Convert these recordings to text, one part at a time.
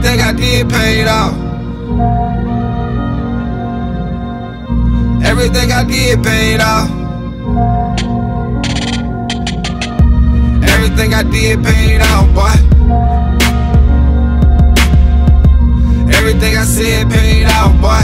Everything I did paid off. Everything I did paid off. Everything I did paid off, boy. Everything I said paid off, boy.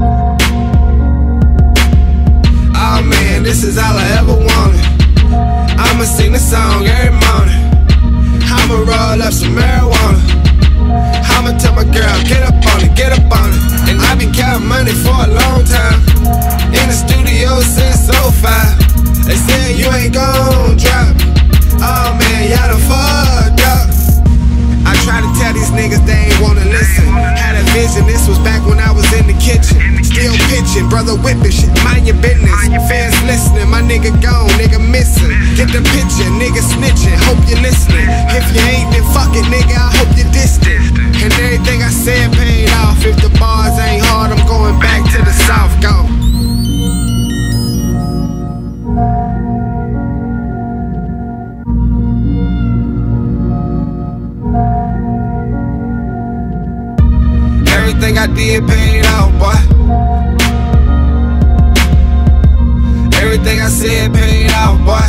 Oh man, this is all I ever wanted. I'ma sing the song every morning. I'ma roll up some marijuana. I'ma tell my girl, get up on it, get up on it. And I've been counting money for a long time. In the studio since 05. They said you ain't gon' drop me. Oh man, y'all done fucked up. I try to tell these niggas they ain't wanna listen. Had a vision, this was back when I was in the kitchen. Still pitching, brother whipping shit, mind your business. Fans listening, my nigga gone, nigga missing. Get the picture, nigga snitching, hope you're listening. If you ain't, then fuck it, nigga, I hope you're distant. And everything I said paid off. If the bars ain't hard, I'm going back to the South, go. Everything I did paid off, boy. Everything I said paid off, boy.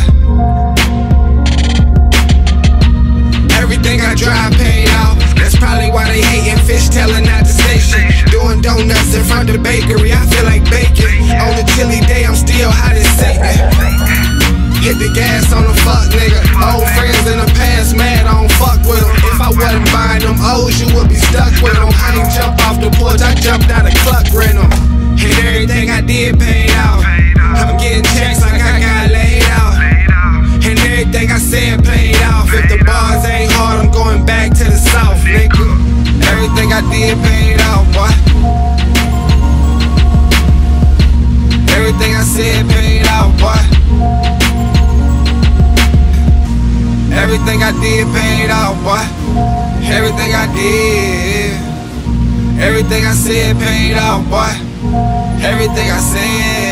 Everything I drive paid off. That's probably why they hating fish tailing at the station. Doing donuts in front of the bakery, I feel like bacon. On a chilly day, I'm still hot as Satan. Hit the gas on the fuck nigga. Old friends in the past, mad I don't fuck with them. If I wasn't buying them O's, you would be stuck with them. I ain't jump off the porch, I jumped out of cluck rental. And everything I did paid off. I'm getting checks like I got laid out. And everything I said paid off. If the bars ain't hard, I'm going back to the South, nigga. Everything I did paid off, boy. Everything I said paid off, boy. Everything I did paid off, boy. Everything I did. Everything I said paid off, boy. Everything I said.